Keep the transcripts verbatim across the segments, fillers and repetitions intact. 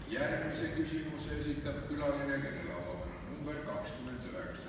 Järgmise küsimuse esitab külaline, kelle laual on number kakskümmend üheksa.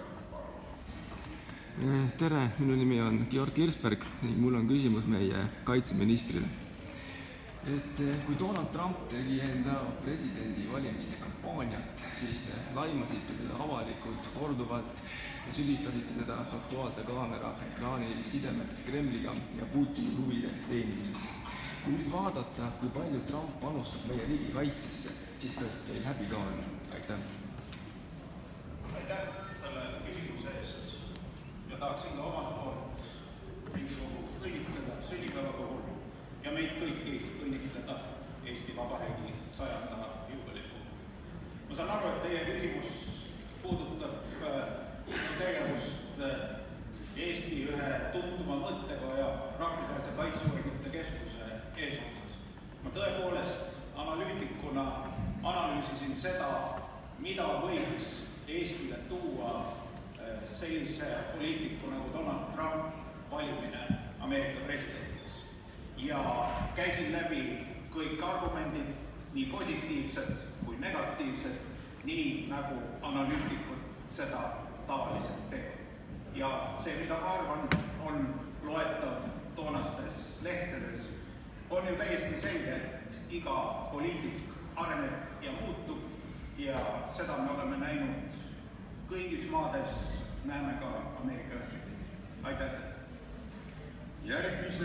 Tere, minu nimi on Georg Kirsberg ning mul on küsimus meie kaitseministrile. Et kui Donald Trump tegi enda presidendivalimiste kampaaniat, siis te laimasite teda avalikult korduvalt ja süüdistasite teda Aktuaalse kaamera ekraani sidemetes Kremliga ja Putini huvide teenimises. Kui nüüd vaadata, kui palju Trump panustab meie riigi kaitsesse, siis kas teil häbi ka on? Aitäh! Aitäh selle küsimuse eest ja tahaksin ka omalt poolt Riigikogu õnnitleda sünnipäeva puhul ja meid kõiki õnnitleda Eesti Vabariigi sajanda juubeli puhul. Ma saan aru, et teie küsimus puudutab tegevust Eesti ühe tuntuma mõttekoja Rahvusvahelise Kaitseuuringute Keskuse eesotsas. Ma tõepoolest analüütikuna analüüsisin seda, mida võiks Eestile tuua sellise poliitiku nagu Donald Trump valimine Ameerika presidendiks. Ja käisin läbi kõik argumendid, nii positiivsed kui negatiivsed, nii nagu analüütikud seda tavaliselt teevad. Ja see, mida ma arvan, on loetav toonastes lehtedes, on ju täiesti selge, et iga poliitik areneb ja muutub ja seda me oleme näinud kõigis maades, näeme ka Ameerika Ühendriikides. Aitäh! Järgmise